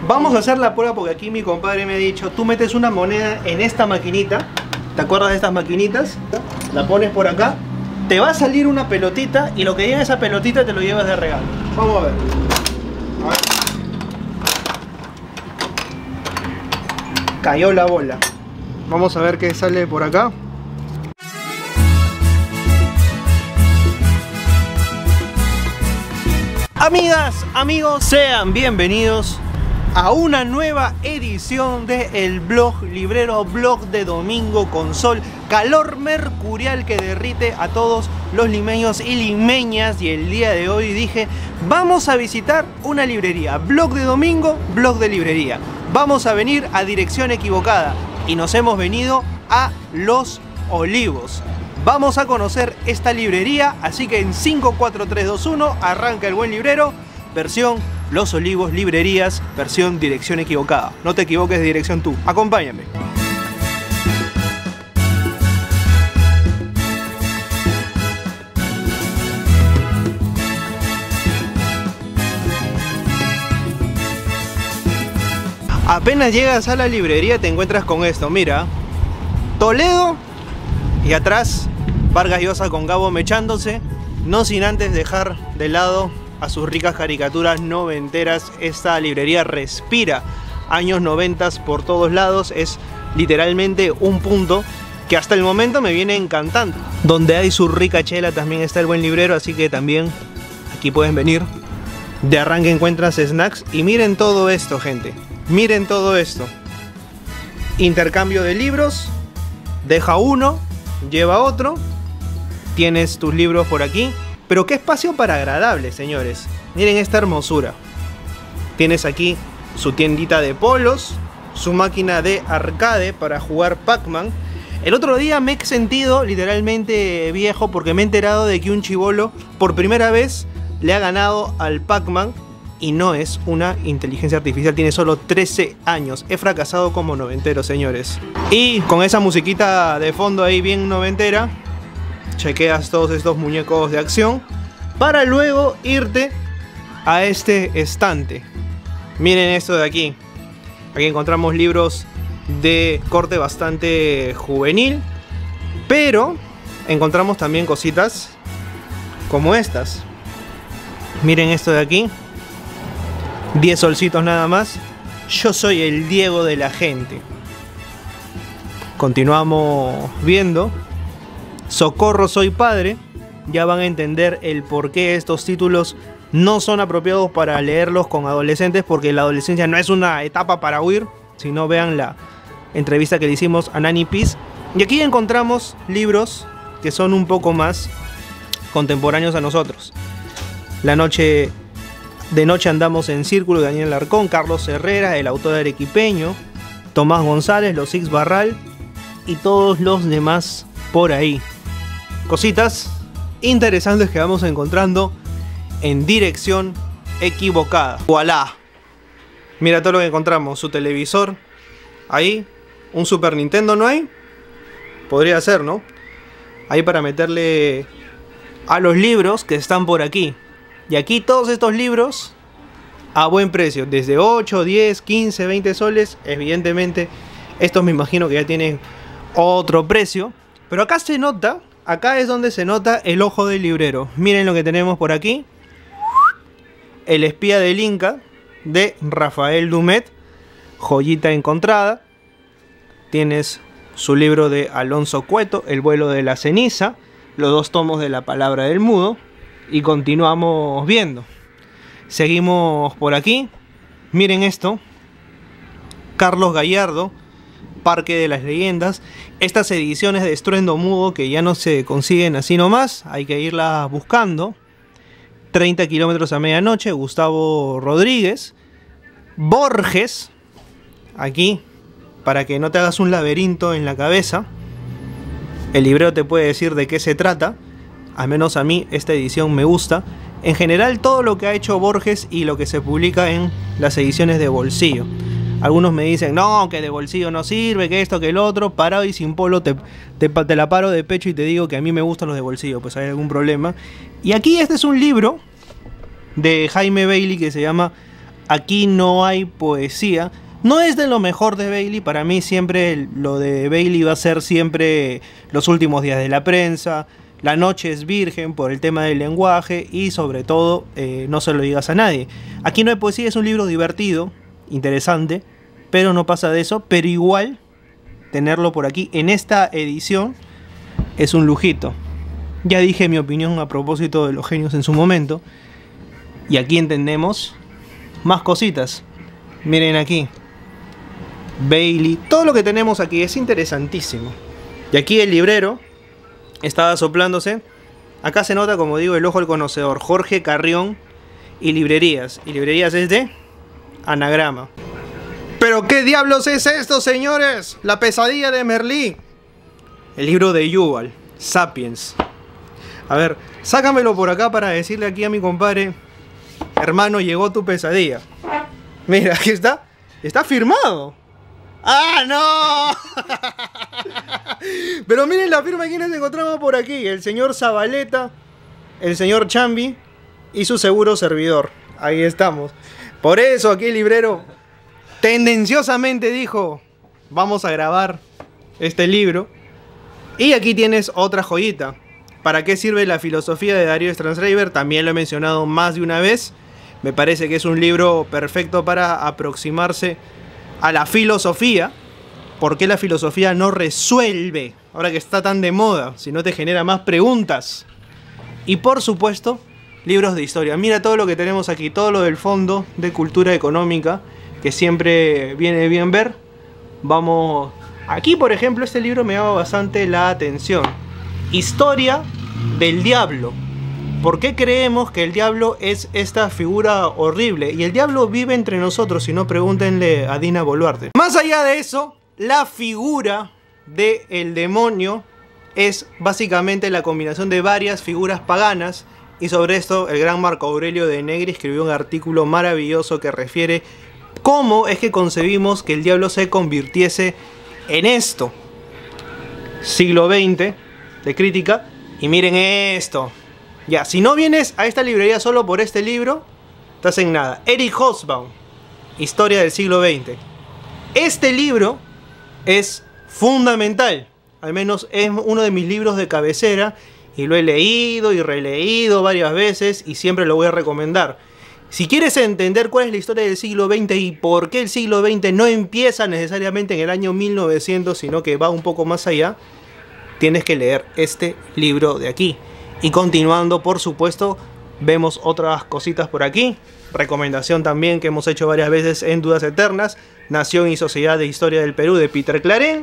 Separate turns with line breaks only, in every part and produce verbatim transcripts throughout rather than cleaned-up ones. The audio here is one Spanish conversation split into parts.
Vamos a hacer la prueba porque aquí mi compadre me ha dicho, tú metes una moneda en esta maquinita. ¿Te acuerdas de estas maquinitas? La pones por acá, te va a salir una pelotita y lo que lleva esa pelotita te lo llevas de regalo. Vamos a ver. A ver. Cayó la bola. Vamos a ver qué sale por acá. Amigas, amigos, sean bienvenidos a una nueva edición de el blog librero, blog de domingo con sol, calor mercurial que derrite a todos los limeños y limeñas. Y el día de hoy dije, vamos a visitar una librería, blog de domingo, blog de librería. Vamos a venir a dirección equivocada y nos hemos venido a Los Olivos. Vamos a conocer esta librería, así que en cinco, cuatro, tres, dos, uno arranca el buen librero, versión Los Olivos Librerías, versión dirección equivocada. No te equivoques de dirección tú, acompáñame. Apenas llegas a la librería te encuentras con esto, mira, Toledo y atrás Vargas Llosa con Gabo mechándose, no sin antes dejar de lado a sus ricas caricaturas noventeras. Esta librería respira años noventas por todos lados, es literalmente un punto que hasta el momento me viene encantando. Donde hay su rica chela también está el buen librero, así que también aquí pueden venir. De arranque encuentras snacks y miren todo esto, gente, miren todo esto. Intercambio de libros, deja uno, lleva otro, tienes tus libros por aquí. Pero qué espacio para agradable, señores. Miren esta hermosura. Tienes aquí su tiendita de polos, su máquina de arcade para jugar Pac-Man. El otro día me he sentido literalmente viejo porque me he enterado de que un chibolo por primera vez le ha ganado al Pac-Man y no es una inteligencia artificial, tiene solo trece años. He fracasado como noventero, señores. Y con esa musiquita de fondo ahí bien noventera, chequeas todos estos muñecos de acción para luego irte a este estante. Miren esto de aquí. Aquí encontramos libros de corte bastante juvenil, pero encontramos también cositas como estas. Miren esto de aquí, diez solcitos nada más. Yo soy el Diego de la gente. Continuamos viendo. Socorro, soy padre. Ya van a entender el por qué estos títulos no son apropiados para leerlos con adolescentes, porque la adolescencia no es una etapa para huir, sino vean la entrevista que le hicimos a Nani Peace. Y aquí encontramos libros que son un poco más contemporáneos a nosotros. La noche de noche andamos en círculo de Daniel Larcón, Carlos Herrera, el autor arequipeño, Tomás González, los Six Barral y todos los demás por ahí. Cositas interesantes que vamos encontrando en dirección equivocada. ¡Voilá! Mira todo lo que encontramos. Su televisor. Ahí. Un Super Nintendo, ¿no hay? Podría ser, ¿no? Ahí para meterle a los libros que están por aquí. Y aquí todos estos libros a buen precio. Desde ocho, diez, quince, veinte soles. Evidentemente estos me imagino que ya tienen otro precio. Pero acá se nota... Acá es donde se nota el ojo del librero. Miren lo que tenemos por aquí. El espía del Inca, de Rafael Dumet. Joyita encontrada. Tienes su libro de Alonso Cueto, El vuelo de la ceniza. Los dos tomos de La palabra del mudo. Y continuamos viendo. Seguimos por aquí. Miren esto. Carlos Gallardo, Parque de las Leyendas. Estas ediciones de Estruendo Mudo que ya no se consiguen así nomás, hay que irlas buscando. treinta kilómetros a medianoche, Gustavo Rodríguez. Borges, aquí, para que no te hagas un laberinto en la cabeza. El librero te puede decir de qué se trata. Al menos a mí esta edición me gusta. En general todo lo que ha hecho Borges y lo que se publica en las ediciones de bolsillo. Algunos me dicen, no, que de bolsillo no sirve, que esto, que el otro. Parado y sin polo te, te, te la paro de pecho y te digo que a mí me gustan los de bolsillo, pues hay algún problema. Y aquí este es un libro de Jaime Bailey que se llama Aquí no hay poesía. No es de lo mejor de Bailey. Para mí siempre lo de Bailey va a ser siempre Los últimos días de la prensa, La noche es virgen, por el tema del lenguaje, y sobre todo eh, No se lo digas a nadie. Aquí no hay poesía, es un libro divertido, interesante, pero no pasa de eso. Pero igual tenerlo por aquí en esta edición es un lujito. Ya dije mi opinión a propósito de los genios en su momento, y aquí entendemos más cositas. Miren aquí, Bailey, todo lo que tenemos aquí es interesantísimo. Y aquí el librero estaba soplándose. Acá se nota, como digo, el ojo del conocedor. Jorge Carrión y librerías. Y librerías es de anagrama. ¿Pero qué diablos es esto, señores? La pesadilla de Merlí. El libro de Yuval, Sapiens. A ver, sácamelo por acá para decirle aquí a mi compadre: hermano, llegó tu pesadilla. Mira, aquí está. Está firmado. ¡Ah, no! Pero miren la firma de quienes encontramos por aquí: el señor Zabaleta, el señor Chambi y su seguro servidor. Ahí estamos. Por eso aquí el librero tendenciosamente dijo: vamos a grabar este libro. Y aquí tienes otra joyita. ¿Para qué sirve la filosofía de Darío Strandschreiber? También lo he mencionado más de una vez. Me parece que es un libro perfecto para aproximarse a la filosofía. ¿Por qué la filosofía no resuelve, ahora que está tan de moda, si no te genera más preguntas? Y por supuesto, libros de historia. Mira todo lo que tenemos aquí, todo lo del Fondo de Cultura Económica, que siempre viene bien ver. Vamos, aquí por ejemplo este libro me llama bastante la atención. Historia del diablo. ¿Por qué creemos que el diablo es esta figura horrible? Y el diablo vive entre nosotros, si no, pregúntenle a Dina Boluarte. Más allá de eso, la figura del demonio es básicamente la combinación de varias figuras paganas. Y sobre esto el gran Marco Aurelio de Negri escribió un artículo maravilloso que refiere cómo es que concebimos que el diablo se convirtiese en esto. Siglo veinte de crítica. Y miren esto. Ya, si no vienes a esta librería solo por este libro, estás en nada. Eric Hobsbawm, Historia del siglo veinte. Este libro es fundamental. Al menos es uno de mis libros de cabecera. Y lo he leído y releído varias veces y siempre lo voy a recomendar. Si quieres entender cuál es la historia del siglo veinte y por qué el siglo veinte no empieza necesariamente en el año mil novecientos, sino que va un poco más allá, tienes que leer este libro de aquí. Y continuando, por supuesto, vemos otras cositas por aquí. Recomendación también que hemos hecho varias veces en Dudas Eternas: Nación y Sociedad de Historia del Perú, de Peter Claren.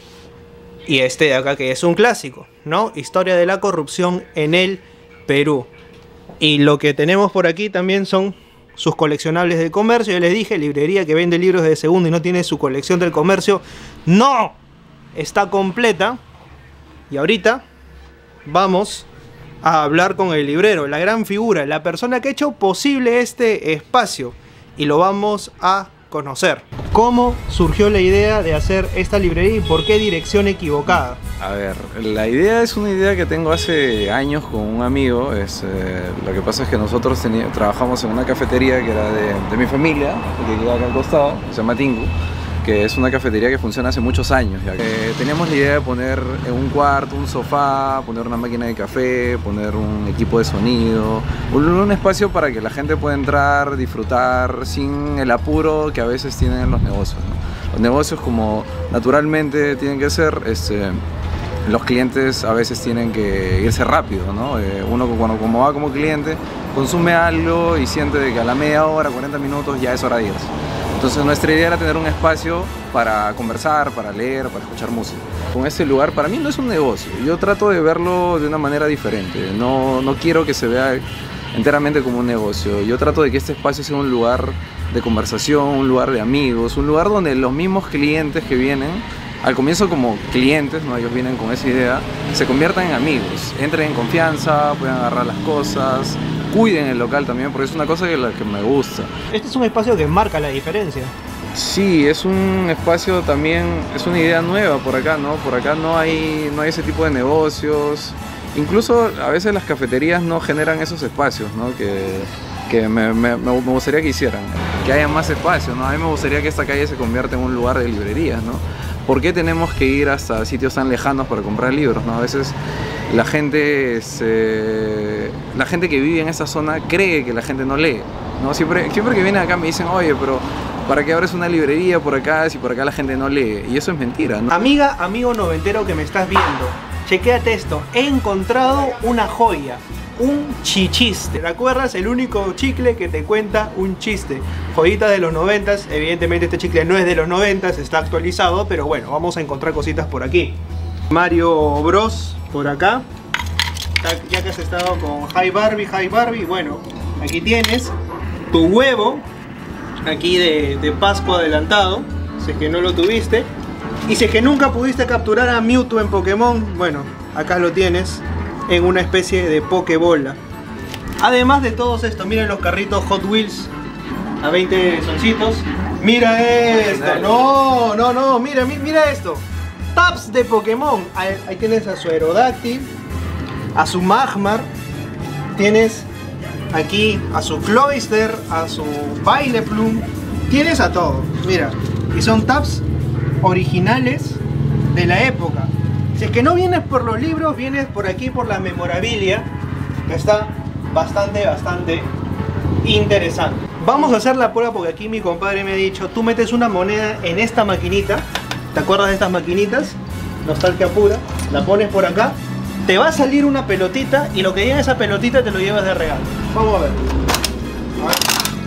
Y este de acá, que es un clásico, ¿no? Historia de la corrupción en el Perú. Y lo que tenemos por aquí también son sus coleccionables del comercio. Ya les dije, librería que vende libros de segunda y no tiene su colección del comercio, ¡no! Está completa. Y ahorita vamos a hablar con el librero, la gran figura, la persona que ha hecho posible este espacio, y lo vamos a conocer. ¿Cómo surgió la idea de hacer esta librería y por qué dirección equivocada?
A ver, la idea es una idea que tengo hace años con un amigo. Es, eh, lo que pasa es que nosotros trabajamos en una cafetería que era de, de mi familia, que queda acá al costado, se llama Tingu, que es una cafetería que funciona hace muchos años ya. Eh, teníamos la idea de poner en un cuarto un sofá, poner una máquina de café, poner un equipo de sonido, un, un espacio para que la gente pueda entrar, disfrutar sin el apuro que a veces tienen los negocios, ¿no? Los negocios, como naturalmente tienen que ser, este, los clientes a veces tienen que irse rápido, ¿no? Eh, uno cuando como va como cliente consume algo y siente de que a la media hora, cuarenta minutos ya es hora de irse. Entonces nuestra idea era tener un espacio para conversar, para leer, para escuchar música. Con este lugar para mí no es un negocio, yo trato de verlo de una manera diferente, no, no quiero que se vea enteramente como un negocio. Yo trato de que este espacio sea un lugar de conversación, un lugar de amigos, un lugar donde los mismos clientes que vienen, al comienzo como clientes, ¿no? Ellos vienen con esa idea, se conviertan en amigos, entren en confianza, puedan agarrar las cosas, cuiden el local también, porque es una cosa que, la que me gusta.
Este es un espacio que marca la diferencia.
Sí, es un espacio también, es una idea nueva por acá, ¿no? Por acá no hay, no hay ese tipo de negocios. Incluso a veces las cafeterías no generan esos espacios, ¿no? Que, que me, me, me gustaría que hicieran, que haya más espacio, ¿no? A mí me gustaría que esta calle se convierta en un lugar de librerías, ¿no? ¿Por qué tenemos que ir hasta sitios tan lejanos para comprar libros, ¿no? A veces la gente, se, la gente que vive en esa zona cree que la gente no lee, ¿no? Siempre, siempre que vienen acá me dicen, oye, pero ¿para qué abres una librería por acá si por acá la gente no lee? Y eso es mentira, ¿no?
Amiga, amigo noventero que me estás viendo, chequéate esto, he encontrado una joya. Un chichiste. ¿Te acuerdas? El único chicle que te cuenta un chiste. Joyita de los noventas. Evidentemente este chicle no es de los noventas, está actualizado, pero bueno, vamos a encontrar cositas por aquí. Mario Bros por acá. Ya que has estado con Hi Barbie, Hi Barbie, bueno, aquí tienes tu huevo aquí de, de Pascua adelantado, si es que no lo tuviste. Y si es que nunca pudiste capturar a Mewtwo en Pokémon, bueno, acá lo tienes en una especie de Pokébola. Además de todos estos, miren los carritos Hot Wheels a veinte solcitos. Mira esto, no, no, no, mira, mira esto. Taps de Pokémon. Ahí, ahí tienes a su Aerodactyl, a su Magmar, tienes aquí a su Cloyster, a su Vileplume, tienes a todo, mira. Y son taps originales de la época. Si es que no vienes por los libros, vienes por aquí por la memorabilia, que está bastante, bastante interesante. Vamos a hacer la prueba porque aquí mi compadre me ha dicho, tú metes una moneda en esta maquinita, ¿te acuerdas de estas maquinitas? Nostalgia pura, la pones por acá, te va a salir una pelotita y lo que llega a esa pelotita te lo llevas de regalo. Vamos a ver. A ver.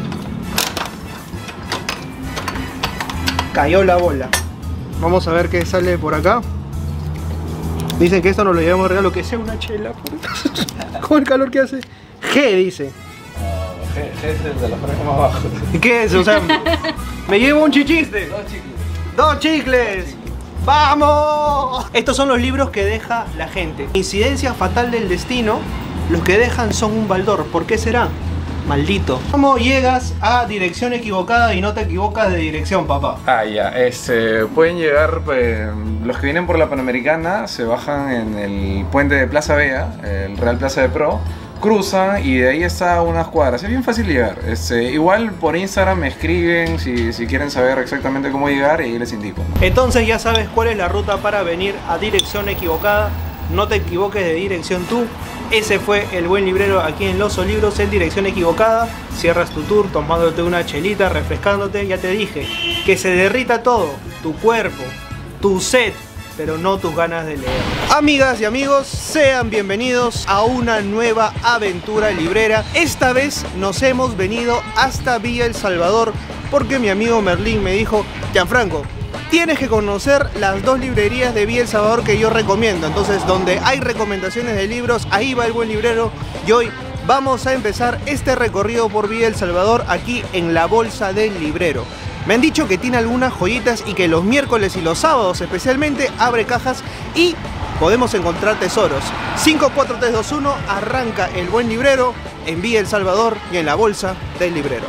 Cayó la bola. Vamos a ver qué sale por acá. Dicen que esto nos lo llevamos de regalo, que sea una chela. Con el calor que hace. G dice.
No, G, G es el de la franja más abajo.
¿Qué es? O sea, me llevo un chichiste.
Dos chicles.
Dos chicles. ¡Vamos! Estos son los libros que deja la gente. Incidencia fatal del destino. Los que dejan son un baldor. ¿Por qué será? Maldito. ¿Cómo llegas a dirección equivocada y no te equivocas de dirección, papá?
Ah, ya. Este, pueden llegar, eh, los que vienen por la Panamericana se bajan en el puente de Plaza Vea, el Real Plaza de Pro, cruzan y de ahí está a unas cuadras. Es bien fácil llegar. Este, igual por Instagram me escriben si, si quieren saber exactamente cómo llegar y ahí les indico.
Entonces ya sabes cuál es la ruta para venir a dirección equivocada. No te equivoques de dirección tú. Ese fue el buen librero aquí en Los Olivros en dirección equivocada. Cierras tu tour tomándote una chelita, refrescándote. Ya te dije, que se derrita todo, tu cuerpo, tu sed, pero no tus ganas de leer. Amigas y amigos, sean bienvenidos a una nueva aventura librera. Esta vez nos hemos venido hasta Villa El Salvador porque mi amigo Merlín me dijo, Gianfranco, tienes que conocer las dos librerías de Villa El Salvador que yo recomiendo. Entonces, donde hay recomendaciones de libros, ahí va el buen librero. Y hoy vamos a empezar este recorrido por Villa El Salvador aquí en la Bolsa del Librero. Me han dicho que tiene algunas joyitas y que los miércoles y los sábados especialmente abre cajas y podemos encontrar tesoros. cinco, cuatro, tres, dos, uno, arranca el buen librero en Villa El Salvador y en la Bolsa del Librero.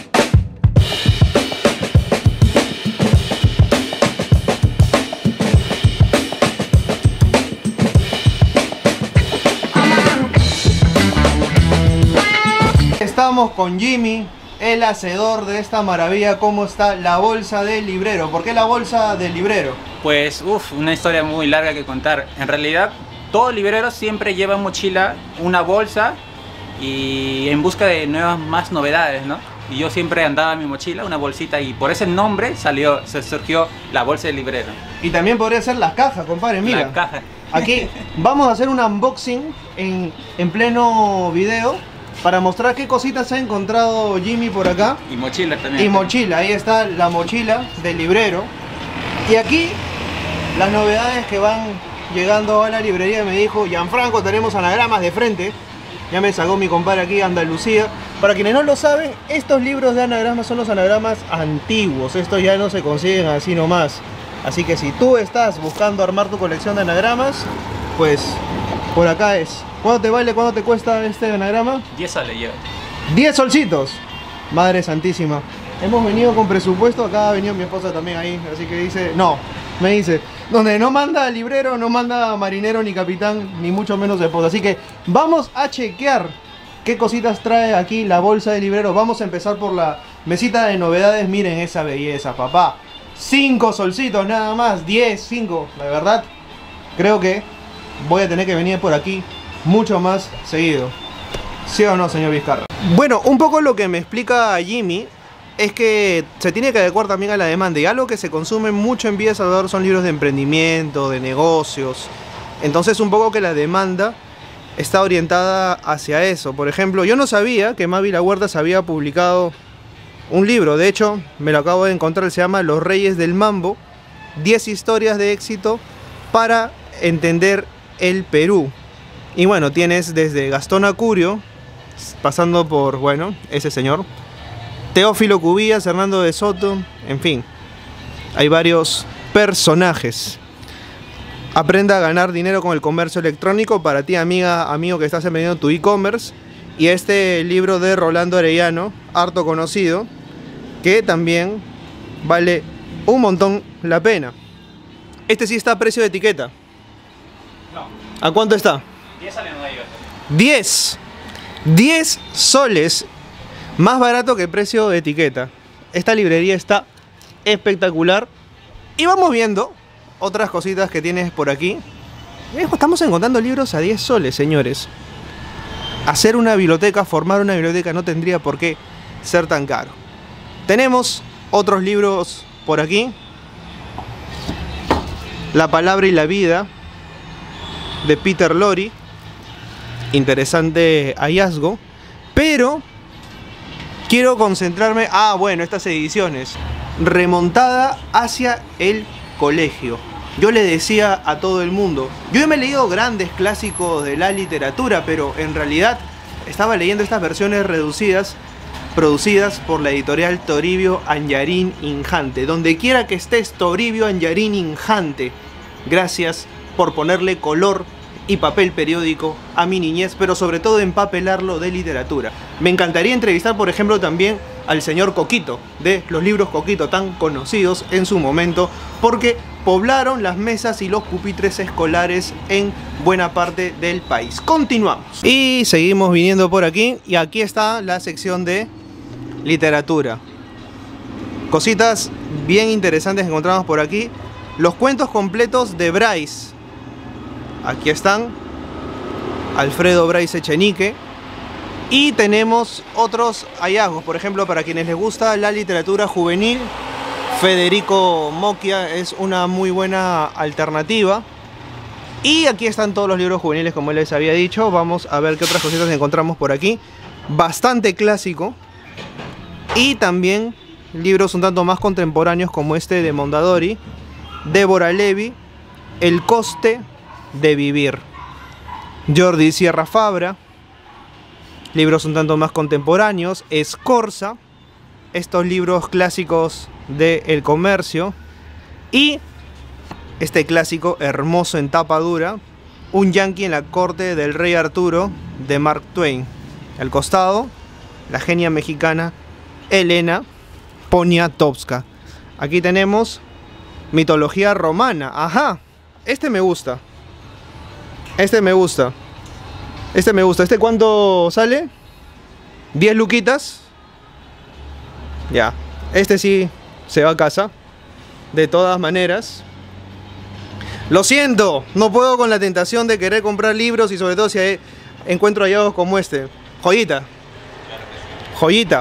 Estamos con Jimmy, el hacedor de esta maravilla. ¿Cómo está la Bolsa del Librero? ¿Por qué la Bolsa del Librero?
Pues, uff, una historia muy larga que contar. En realidad, todo librero siempre lleva en mochila una bolsa y en busca de nuevas más novedades, ¿no? Y yo siempre andaba en mi mochila, una bolsita, y por ese nombre salió, se surgió la Bolsa del Librero.
Y también podría ser las cajas, compadre, mira.
La caja.
Aquí vamos a hacer un unboxing en, en pleno video para mostrar qué cositas ha encontrado Jimmy por acá.
Y mochila también.
Y mochila, ahí está la mochila del librero. Y aquí las novedades que van llegando a la librería. Me dijo, Gianfranco, tenemos anagramas de frente. Ya me sacó mi compadre aquí, Andalucía. Para quienes no lo saben, estos libros de anagramas son los anagramas antiguos. Estos ya no se consiguen así nomás. Así que si tú estás buscando armar tu colección de anagramas, pues por acá es. ¿Cuánto te vale, cuánto te cuesta este anagrama?
diez soles yo.
diez solcitos. Madre santísima. Hemos venido con presupuesto, acá ha venido mi esposa también ahí, así que dice, no, me dice, donde no manda librero, no manda marinero ni capitán, ni mucho menos esposa. Así que vamos a chequear ¿Qué cositas trae aquí la bolsa de librero? Vamos a empezar por la mesita de novedades. Miren esa belleza, papá. cinco solcitos nada más, diez, cinco. La verdad, creo que voy a tener que venir por aquí mucho más seguido. ¿Sí o no, señor Vizcarra? Bueno, un poco lo que me explica Jimmy es que se tiene que adecuar también a la demanda. Y algo que se consume mucho en Villa Salvador son libros de emprendimiento, de negocios. Entonces un poco que la demanda está orientada hacia eso. Por ejemplo, yo no sabía que Mavi La Huertas había publicado un libro. De hecho, me lo acabo de encontrar. Se llama Los Reyes del Mambo. diez historias de éxito para entender el Perú. Y bueno, tienes desde Gastón Acurio, pasando por, bueno, ese señor, Teófilo Cubillas, Hernando de Soto, en fin. Hay varios personajes. Aprenda a ganar dinero con el comercio electrónico para ti, amiga, amigo que estás emprendiendo tu e-commerce. Y este libro de Rolando Arellano, harto conocido, que también vale un montón la pena. Este sí está a precio de etiqueta.
No.
¿A cuánto está?
diez sale no hay otro.
diez. diez soles. Más barato que precio de etiqueta. Esta librería está espectacular. Y vamos viendo otras cositas que tienes por aquí. Estamos encontrando libros a diez soles, señores. Hacer una biblioteca, formar una biblioteca no tendría por qué ser tan caro. Tenemos otros libros por aquí. La palabra y la vida, de Peter Lorre. Interesante hallazgo. Pero quiero concentrarme... Ah, bueno, estas ediciones. Remontada hacia el colegio. Yo le decía a todo el mundo, yo me he leído grandes clásicos de la literatura, pero en realidad estaba leyendo estas versiones reducidas, producidas por la editorial Toribio Anjarín Injante. Donde quiera que estés, Toribio Anjarín Injante, gracias por ponerle color y papel periódico a mi niñez, pero sobre todo empapelarlo de literatura. Me encantaría entrevistar, por ejemplo, también al señor Coquito, de los libros Coquito, tan conocidos en su momento, porque poblaron las mesas y los pupitres escolares en buena parte del país. Continuamos. Y seguimos viniendo por aquí, y aquí está la sección de literatura. Cositas bien interesantes que encontramos por aquí. Los cuentos completos de Bryce. Aquí están. Alfredo Bryce Echenique. Y tenemos otros hallazgos, por ejemplo, para quienes les gusta la literatura juvenil, Federico Mocchia es una muy buena alternativa. Y aquí están todos los libros juveniles, como les había dicho. Vamos a ver qué otras cositas encontramos por aquí. Bastante clásico. Y también libros un tanto más contemporáneos, como este de Mondadori, Débora Levy, El coste de vivir. Jordi Sierra Fabra. Libros un tanto más contemporáneos, Escorza, estos libros clásicos del comercio. Y este clásico hermoso en tapa dura, Un Yankee en la corte del rey Arturo, de Mark Twain. Al costado, la genia mexicana Elena Poniatowska. Aquí tenemos mitología romana. Ajá, este me gusta. Este me gusta. Este me gusta. ¿Este cuánto sale? diez luquitas. Ya. Este sí se va a casa. De todas maneras. Lo siento. No puedo con la tentación de querer comprar libros. Y sobre todo si hay, encuentro hallazgos como este. Joyita. Joyita.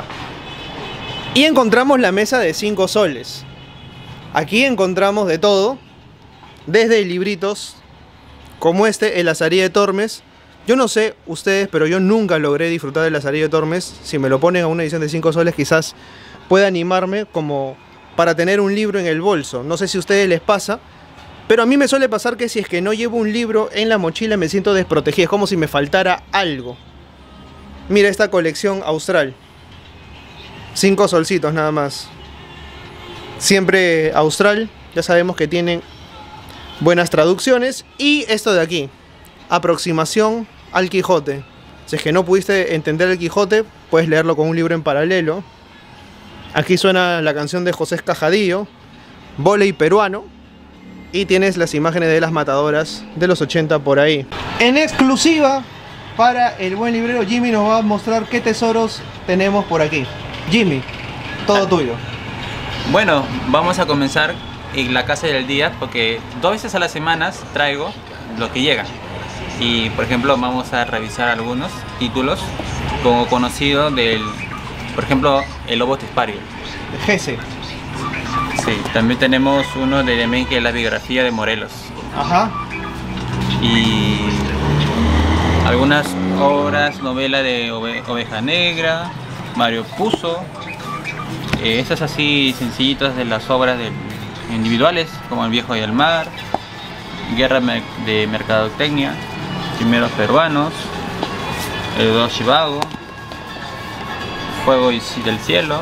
Y encontramos la mesa de cinco soles. Aquí encontramos de todo. Desde libritos como este, El Lazarillo de Tormes. Yo no sé ustedes, pero yo nunca logré disfrutar del Lazarillo de Tormes. Si me lo ponen a una edición de cinco soles, quizás pueda animarme como para tener un libro en el bolso. No sé si a ustedes les pasa, pero a mí me suele pasar que si es que no llevo un libro en la mochila me siento desprotegido. Es como si me faltara algo. Mira esta colección austral. Cinco solcitos nada más. Siempre austral. Ya sabemos que tienen buenas traducciones. Y esto de aquí. Aproximación al Quijote. Si es que no pudiste entender el Quijote, puedes leerlo con un libro en paralelo. Aquí suena la canción de José Escajadillo, Vóley peruano. Y tienes las imágenes de las matadoras de los ochenta por ahí. En exclusiva para el buen librero. Jimmy nos va a mostrar qué tesoros tenemos por aquí. Jimmy, todo tuyo.
Bueno, vamos a comenzar en la casa del día porque dos veces a la semana traigo lo que llega. Y por ejemplo vamos a revisar algunos títulos como conocido del, por ejemplo, el Lobo Tespario.
Gese.
Sí, también tenemos uno de Demen que es la biografía de Morelos.
Ajá.
Y algunas obras, novela de Ove Oveja Negra, Mario Puzo. Eh, estas así sencillitas de las obras de, individuales como El Viejo y el Mar, Guerra de Mercadotecnia, Primeros Peruanos, Eduardo Chivago, Fuego del Cielo,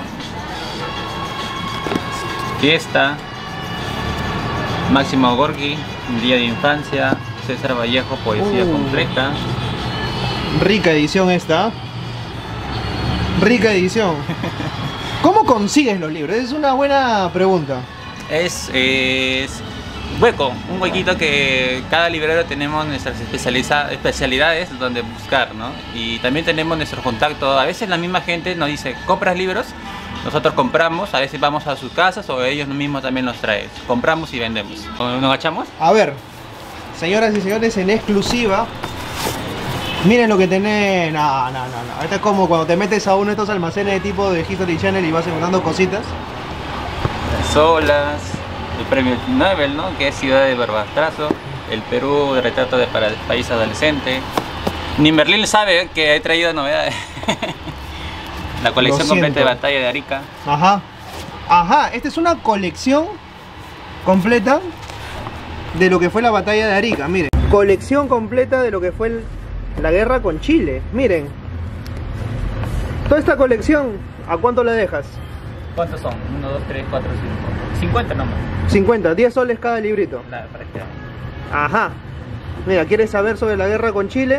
Fiesta, Máximo Gorki, Día de Infancia, César Vallejo, Poesía
uh,
Completa.
Rica edición esta. Rica edición. ¿Cómo consigues los libros? Es una buena pregunta.
Es, es hueco, un huequito que cada librero tenemos nuestras especialidades donde buscar, ¿no? Y también tenemos nuestro contacto. A veces la misma gente nos dice, ¿compras libros? Nosotros compramos, a veces vamos a sus casas o ellos mismos también nos traen. Compramos y vendemos. ¿Nos agachamos?
A ver, señoras y señores, en exclusiva. Miren lo que tenés. No, no, no, no. Esto es como cuando te metes a uno de estos almacenes de tipo de History Channel y vas encontrando cositas.
Las olas, el premio Nobel, ¿no? Que es Ciudad de Barbastrazo, el Perú de retrato de para país adolescente. Ni Merlín sabe que he traído novedades. La colección completa de Batalla de Arica.
Ajá. Ajá, esta es una colección completa de lo que fue la Batalla de Arica, miren. Colección completa de lo que fue el, la guerra con Chile, miren. Toda esta colección, ¿a cuánto la dejas?
¿Cuántos son? uno, dos, tres, cuatro, cinco. cincuenta nomás.
cincuenta, diez soles cada librito.
Claro, para que...
Ajá. Mira, ¿quieres saber sobre la guerra con Chile?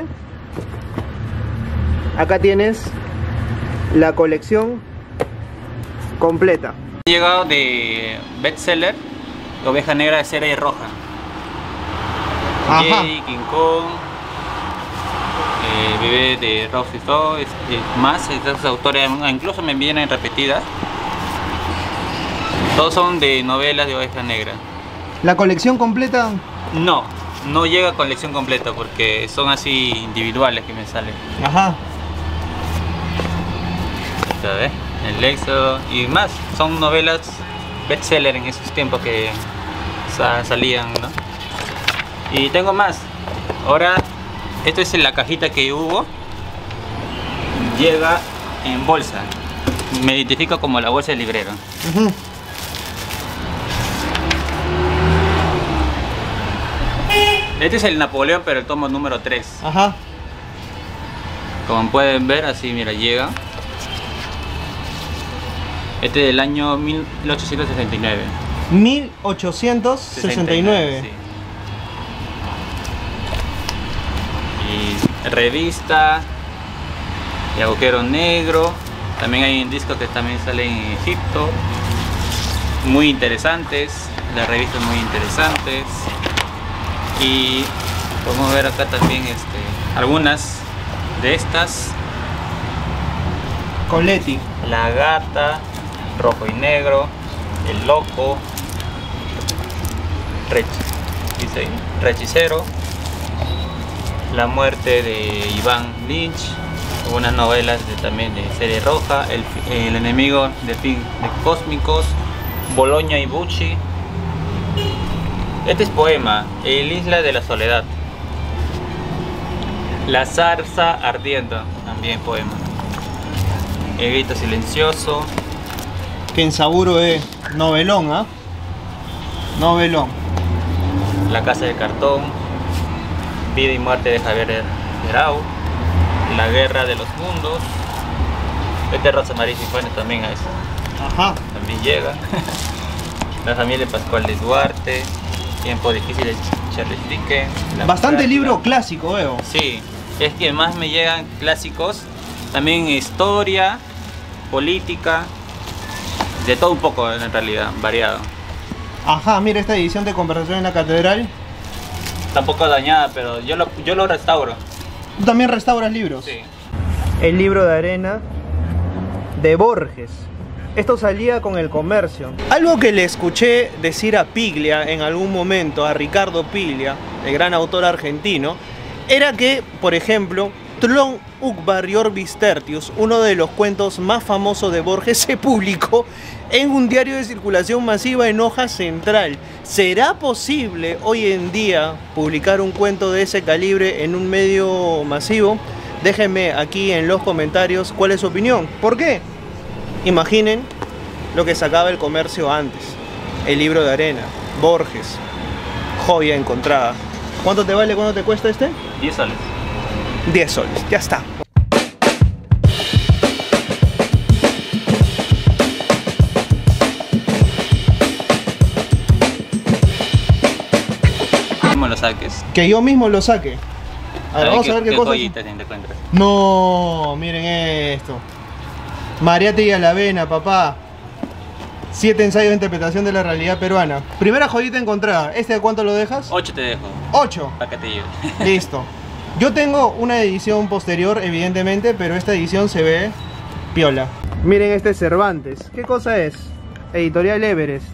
Acá tienes la colección completa.
He llegado de bestseller, Oveja Negra de Cera y Roja.
Ajá.
Jay, King Kong, eh, Bebé de Rose y todo, es, es más, estas autores incluso me vienen repetidas. Todos son de novelas de Oveja Negra.
¿La colección completa?
No, no llega a colección completa porque son así individuales que me salen.
Ajá.
¿Sabes? El Éxodo y más, son novelas bestseller en esos tiempos que sa salían, ¿no? Y tengo más. Ahora, esto es en la cajita que hubo. Llega en bolsa. Me identifico como la bolsa del librero.
Uh-huh.
Este es el Napoleón, pero el tomo número tres.
Ajá.
Como pueden ver, así mira, llega. Este es del año mil ochocientos sesenta y nueve.
mil ochocientos sesenta y nueve.
Sí. Y revista, y agujero negro. También hay un disco que también sale en Egipto. Muy interesantes, las revistas muy interesantes. Y podemos ver acá también este, algunas de estas.
Coletti.
La Gata, Rojo y Negro, El Loco, Rech, dice ahí, Rechicero, La Muerte de Iván Lynch, algunas novelas de, también de Serie Roja, El, el Enemigo de, de Cósmicos, Bologna y Bucci. Este es poema, El Isla de la Soledad, La Zarza Ardiendo, también poema. El Grito Silencioso.
Kensaburo es novelón, ¿ah? ¿eh? Novelón.
La Casa de Cartón. Vida y Muerte de Javier Herau. La Guerra de los Mundos. Este Rosa María Sinfonía también a eso.
Ajá.
También llega. La Familia Pascual de Duarte. Tiempo Difícil de Charles Dickens.
Bastante
Práctica.
libro clásico, veo.
Sí, es que más me llegan clásicos. También historia, política, de todo un poco en realidad, variado.
Ajá, mira esta edición de Conversación en la Catedral.
Tampoco dañada, pero yo lo, yo lo restauro.
¿Tú también restauras libros?
Sí.
El libro de arena de Borges. Esto salía con El Comercio. Algo que le escuché decir a Piglia en algún momento, a Ricardo Piglia, el gran autor argentino, era que, por ejemplo, Tlön Uqbar y Orbis Tertius, uno de los cuentos más famosos de Borges, se publicó en un diario de circulación masiva en hoja central. ¿Será posible hoy en día publicar un cuento de ese calibre en un medio masivo? Déjenme aquí en los comentarios cuál es su opinión. ¿Por qué? Imaginen lo que sacaba El Comercio antes. El libro de arena, Borges, joya encontrada. ¿Cuánto te vale, cuánto te cuesta este?
diez soles.
diez soles, ya está.
Mismo lo saques.
Que yo mismo lo saque. A ver, vamos a ver qué,
qué
cosas.
joyitas te encuentras.
No, miren esto. Mariate y Alavena, papá. Siete ensayos de interpretación de la realidad peruana. Primera joyita encontrada. ¿Este de cuánto lo dejas?
ocho te dejo.
ocho.
Para que te lleve.
Listo. Yo tengo una edición posterior, evidentemente, pero esta edición se ve piola. Miren este Cervantes. ¿Qué cosa es? Editorial Everest.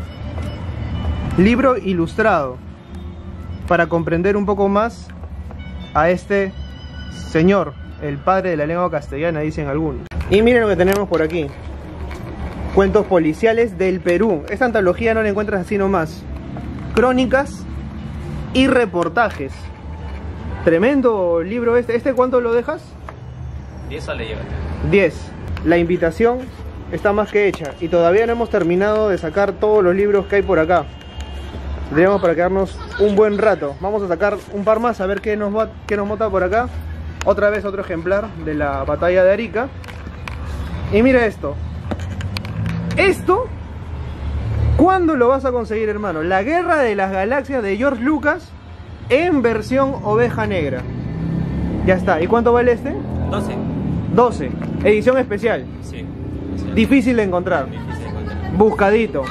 Libro ilustrado. Para comprender un poco más a este señor, el padre de la lengua castellana, dicen algunos. Y miren lo que tenemos por aquí. Cuentos policiales del Perú. Esta antología no la encuentras así nomás. Crónicas y reportajes. Tremendo libro este. ¿Este cuánto lo dejas?
diez soles llévate.
diez. La invitación está más que hecha. Y todavía no hemos terminado de sacar todos los libros que hay por acá. Tendríamos para quedarnos un buen rato. Vamos a sacar un par más a ver qué nos va, qué nos mota por acá. Otra vez otro ejemplar de la batalla de Arica. Y mira esto. Esto, ¿cuándo lo vas a conseguir, hermano? La Guerra de las Galaxias de George Lucas en versión oveja negra. Ya está. ¿Y cuánto vale este?
doce.
doce. Edición especial.
Sí.
Difícil de encontrar.
Difícil de encontrar.
Buscadito.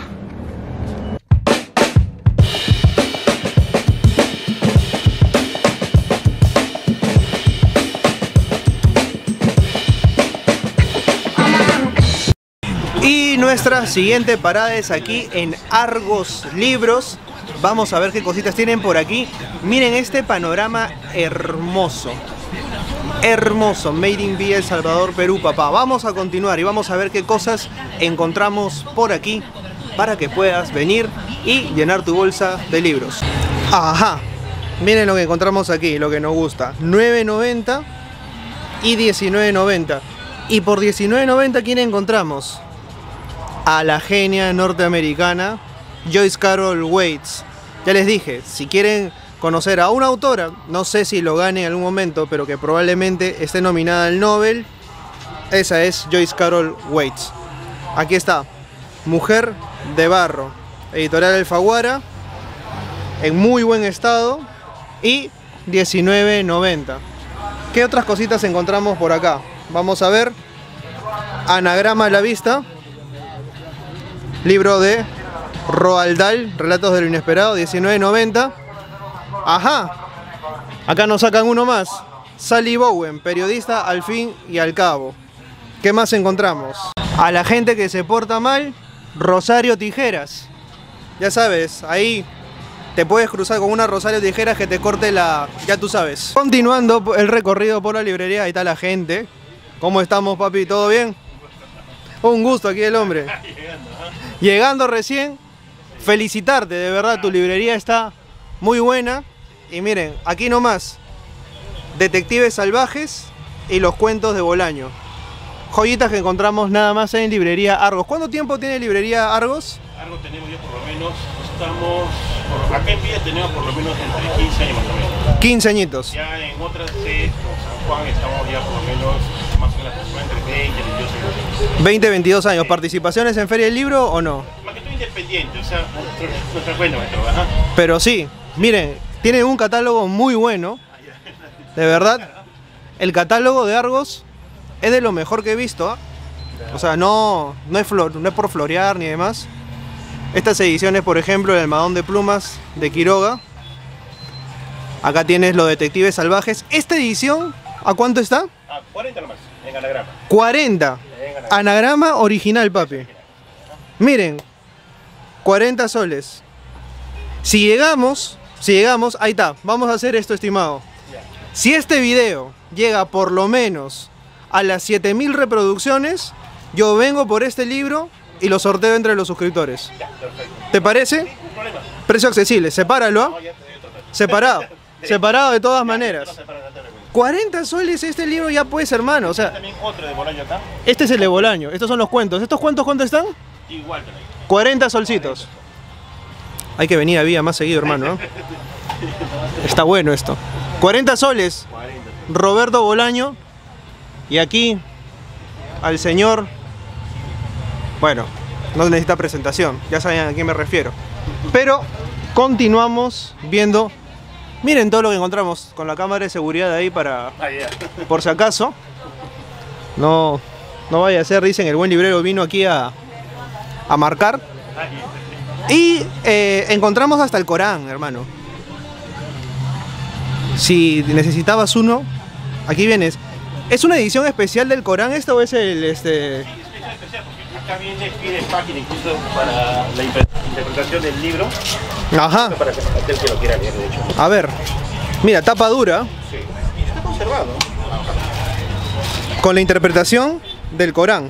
Y nuestra siguiente parada es aquí en Argos Libros. Vamos a ver qué cositas tienen por aquí. Miren este panorama hermoso. Hermoso. Made in Villa El Salvador, Perú, papá. Vamos a continuar y vamos a ver qué cosas encontramos por aquí para que puedas venir y llenar tu bolsa de libros. Ajá. Miren lo que encontramos aquí, lo que nos gusta. nueve noventa y diecinueve noventa. Y por diecinueve noventa, ¿quién encontramos? A la genia norteamericana Joyce Carol Oates. Ya les dije, si quieren conocer a una autora, no sé si lo gane en algún momento, pero que probablemente esté nominada al Nobel, esa es Joyce Carol Oates. Aquí está, Mujer de Barro, editorial Alfaguara, en muy buen estado, y diecinueve noventa. ¿Qué otras cositas encontramos por acá? Vamos a ver. Anagrama a la vista. Libro de Roald Dahl, Relatos de lo Inesperado, diecinueve noventa. Ajá. Acá nos sacan uno más. Sally Bowen, periodista al fin y al cabo. ¿Qué más encontramos? A la gente que se porta mal, Rosario Tijeras. Ya sabes, ahí te puedes cruzar con una Rosario Tijeras que te corte la... ya tú sabes. Continuando el recorrido por la librería, ahí está la gente. ¿Cómo estamos, papi? ¿Todo bien? Un gusto aquí el hombre. Llegando recién, felicitarte, de verdad, tu librería está muy buena. Y miren, aquí nomás, Detectives Salvajes y los cuentos de Bolaño. Joyitas que encontramos nada más en librería Argos. ¿Cuánto tiempo tiene librería Argos?
Argos tenemos ya por lo menos, estamos, por, acá en Villa tenemos por lo menos entre quince años más o menos.
quince añitos.
Ya en otras sedes, como San Juan, estamos ya por lo menos más o menos entre veinte y veintidós años.
veinte, veintidós años. ¿Participaciones en Feria del Libro o no?
Más que todo independiente, o sea, nuestra, nuestra cuenta, nuestro, ajá.
Pero sí, miren, tienen un catálogo muy bueno. De verdad, el catálogo de Argos es de lo mejor que he visto. O sea, no, no, es, flor, no es por florear ni demás. Estas ediciones, por ejemplo, el Almadón de Plumas de Quiroga. Acá tienes los detectives salvajes. ¿Esta edición a cuánto está?
Ah, cuarenta nomás, en anagrama.
cuarenta. Anagrama original, papi. Miren, cuarenta soles. Si llegamos, si llegamos, ahí está. Vamos a hacer esto, estimado. Si este video llega por lo menos a las siete mil reproducciones, yo vengo por este libro y lo sorteo entre los suscriptores. ¿Te parece? Precio accesible, sepáralo. ¿eh? Separado. Separado de todas maneras. cuarenta soles este libro ya pues, hermano. O sea,
También otro de Bolaño acá.
este es el de Bolaño. Estos son los cuentos. ¿Estos cuentos cuánto están?
Igual también.
cuarenta solcitos. Hay que venir a Vía más seguido, hermano. ¿no? Está bueno esto. cuarenta soles. Roberto Bolaño. Y aquí al señor... Bueno, no necesita presentación. Ya saben a quién me refiero. Pero continuamos viendo... Miren todo lo que encontramos con la cámara de seguridad ahí para...
Ah, ya.
Por si acaso. No, no vaya a ser, dicen, el buen librero vino aquí a, a marcar. Y eh, encontramos hasta el Corán, hermano. Si necesitabas uno, aquí vienes. ¿Es una edición especial del Corán esto o es el este?
Es especial porque acá viene, viene página incluso para la inter- interpretación del libro.
Ajá.
Para que aquel que lo quiera leer, de hecho.
A ver. Mira, tapa dura.
Sí. Y está conservado.
Con la interpretación del Corán.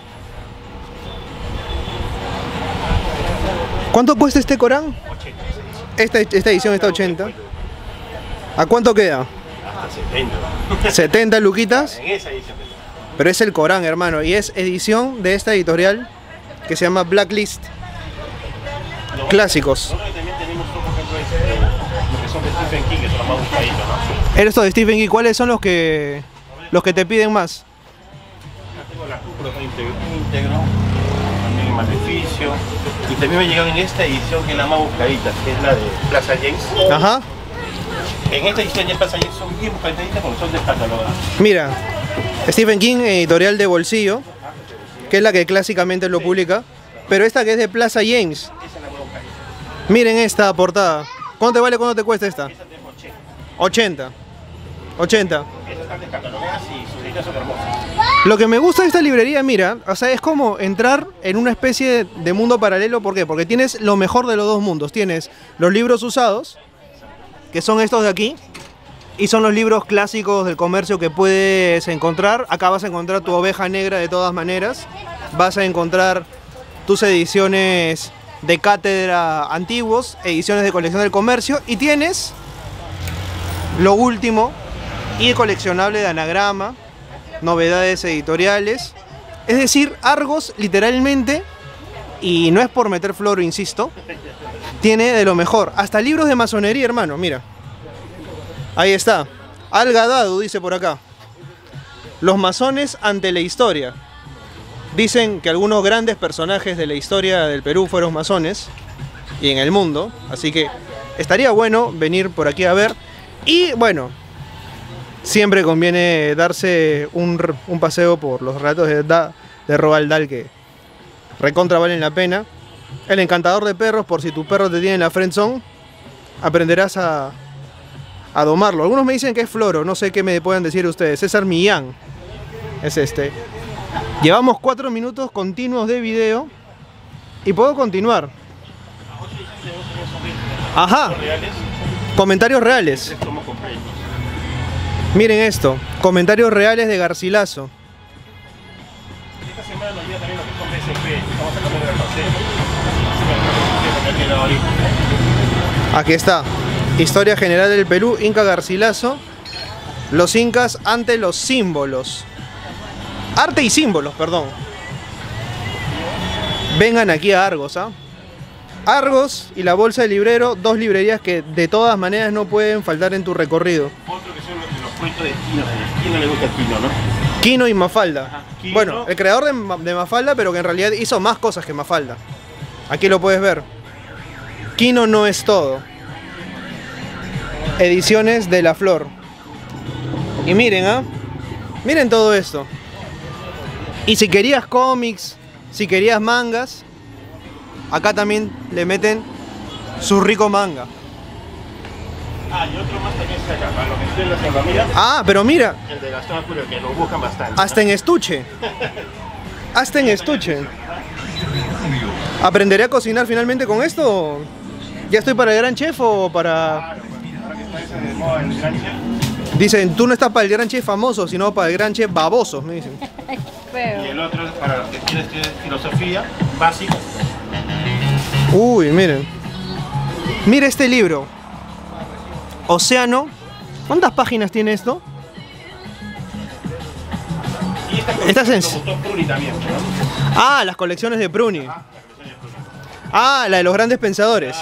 ¿Cuánto cuesta este Corán?
ochenta.
Esta, esta edición está ochenta. ¿A cuánto queda?
Hasta setenta.
setenta luquitas.
En esa edición.
Pero es el Corán, hermano. Y es edición de esta editorial que se llama Blacklist. Clásicos.
Nosotros también tenemos, por ejemplo, este, lo que son de Stephen King, que son los más buscaditos, ¿no?
Estos de Stephen King, ¿cuáles son los que los que te piden más?
Acá tengo la cúpula íntegro, íntegro, también el maleficio. Y también me llegado en esta edición que es la más buscadita, que es la de Plaza James.
Ajá.
En esta edición de Plaza James son bien buscaditas porque son descatalogadas.
Mira, Stephen King, editorial de bolsillo, que es la que clásicamente lo publica. Pero esta que es de Plaza James.
Esa es la más buscadita.
Miren esta portada. ¿Cuánto te vale? ¿Cuánto te cuesta esta?
Esa tengo ochenta.
ochenta. ochenta.
Esas están descatalogadas y sus letras son hermosas.
Lo que me gusta de esta librería, mira, o sea, es como entrar en una especie de mundo paralelo. ¿Por qué? Porque tienes lo mejor de los dos mundos. Tienes los libros usados, que son estos de aquí, y son los libros clásicos del comercio que puedes encontrar. Acá vas a encontrar tu oveja negra de todas maneras. Vas a encontrar tus ediciones de cátedra antiguos, ediciones de colección del comercio, y tienes lo último y coleccionable de anagrama, novedades editoriales, es decir, Argos literalmente, y no es por meter flor, insisto, tiene de lo mejor, hasta libros de masonería, hermano, mira, ahí está, Al-Gadadu dice por acá, los masones ante la historia. Dicen que algunos grandes personajes de la historia del Perú fueron masones y en el mundo, así que estaría bueno venir por aquí a ver. Y bueno, siempre conviene darse un, un paseo por los relatos de, da, de Roald Dahl, que recontra valen la pena. El encantador de perros, por si tu perro te tiene en la friendzone, aprenderás a, a domarlo. Algunos me dicen que es Floro, no sé qué me puedan decir ustedes. César Millán es este. Llevamos cuatro minutos continuos de video y puedo continuar. Ajá.
Reales,
Comentarios reales.
tres tomos completos.
Miren esto. Comentarios reales de Garcilaso.
Esta semana nos llega también lo que son B S P. Estamos sacando de la paseo.
Aquí está. Historia general del Perú, Inca Garcilaso. Los incas ante los símbolos. Arte y símbolos, perdón. Vengan aquí a Argos, ¿ah? Argos y la Bolsa del Librero, dos librerías que de todas maneras no pueden faltar en tu recorrido.
Otro que son los, los cuentos de Quino. A Quino le gusta el Quino, ¿no?
Quino y Mafalda.
Ajá, Quino.
Bueno, el creador de, Ma- de Mafalda, pero que en realidad hizo más cosas que Mafalda. Aquí lo puedes ver. Quino no es todo. Ediciones de La Flor. Y miren, ¿ah? Miren todo esto. Y si querías cómics, si querías mangas, acá también le meten su rico manga.
Ah, y otro más también está acá, para los que estudian la salvamida.
Ah, pero mira,
El de Gastón Acurio, que lo buscan bastante.
hasta en estuche. Hasta en estuche. ¿Aprenderé a cocinar finalmente con esto? ¿Ya estoy para el gran chef o para...?
Claro, pues, ahora que está ese de moda el gran chef.
Dicen, tú no estás para el gran chef famoso, sino para el gran chef baboso, me dicen.
Y el otro es para los que quieren estudiar filosofía básica.
Uy, miren. Mira este libro. Océano. ¿Cuántas páginas tiene esto?
Y esta
Esta
colección
es-
lo gustó Pruni también, ¿no?
Ah, las colecciones de Pruni. Ah, la de los grandes pensadores.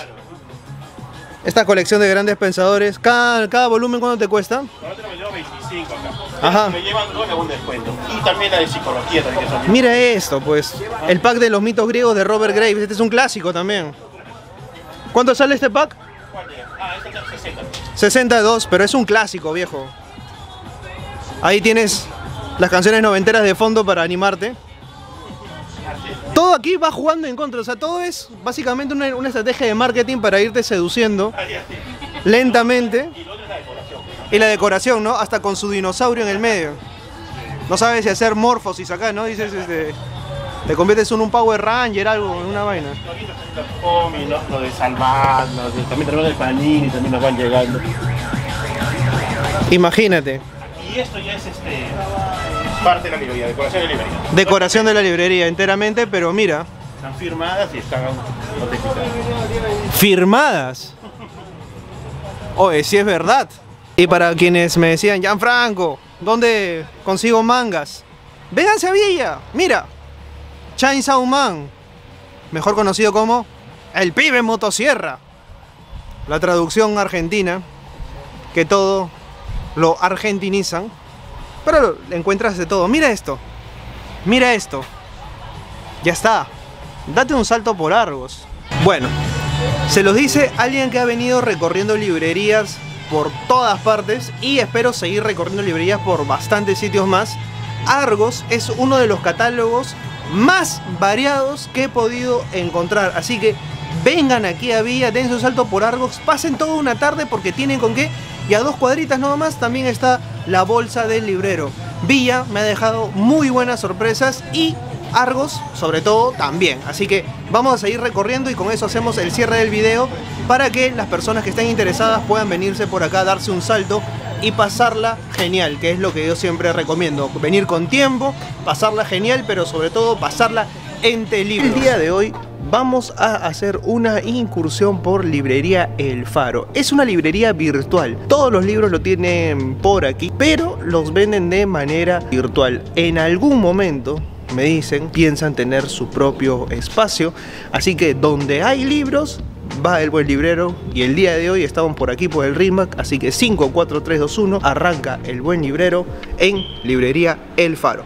Esta colección de grandes pensadores. Cada, cada volumen, ¿cuánto te cuesta?
Nosotros me llevo veinticinco acá.
Ajá.
Me llevan dos, le hago un descuento. Y también la de psicología también que son.
Mira esto, pues. El pack de los mitos griegos de Robert Graves. Este es un clásico también. ¿Cuánto sale este pack?
¿Cuál es? Ah, esta está sesenta.
sesenta y dos, pero es un clásico, viejo. Ahí tienes las canciones noventeras de fondo para animarte. Todo aquí va jugando en contra, o sea, todo es básicamente una, una estrategia de marketing para irte seduciendo lentamente.
Y lo otro es la decoración.
Y la decoración, ¿no? Hasta con su dinosaurio en el medio. No sabes si hacer morfosis acá, ¿no? Dices, este, te conviertes en un Power Ranger, algo, en una vaina.
Ahorita están los cómics, ¿no? Lo de Salvat, lo de- también tenemos el Panini, también nos van llegando.
Imagínate.
Y esto ya es este parte de la librería, decoración de la librería.
Decoración de la librería enteramente, pero mira,
Están firmadas y están notificadas.
firmadas. Oye, si es verdad. Y para quienes me decían, Gianfranco, ¿dónde consigo mangas? Vénganse a Villa, mira. Chainsaw Man, mejor conocido como El Pibe Motosierra. La traducción argentina, que todo lo argentinizan, pero encuentras de todo. Mira esto, mira esto. Ya está, date un salto por Argos. Bueno, se los dice alguien que ha venido recorriendo librerías por todas partes y espero seguir recorriendo librerías por bastantes sitios más. Argos es uno de los catálogos más variados que he podido encontrar, así que vengan aquí a Villa, dense un salto por Argos, pasen toda una tarde porque tienen con qué. Y a dos cuadritas nada más también está la bolsa del librero. Villa me ha dejado muy buenas sorpresas y Argos sobre todo también, así que vamos a seguir recorriendo y con eso hacemos el cierre del video para que las personas que estén interesadas puedan venirse por acá, darse un salto y pasarla genial, que es lo que yo siempre recomiendo, venir con tiempo, pasarla genial, pero sobre todo pasarla entre libros. El día de hoy vamos a hacer una incursión por librería El Faro. Es una librería virtual, todos los libros lo tienen por aquí, pero los venden de manera virtual. En algún momento, me dicen, piensan tener su propio espacio, así que donde hay libros va el buen librero y el día de hoy estamos por aquí por el Rimac, así que cinco, cuatro, tres, dos, uno, arranca el buen librero en librería El Faro.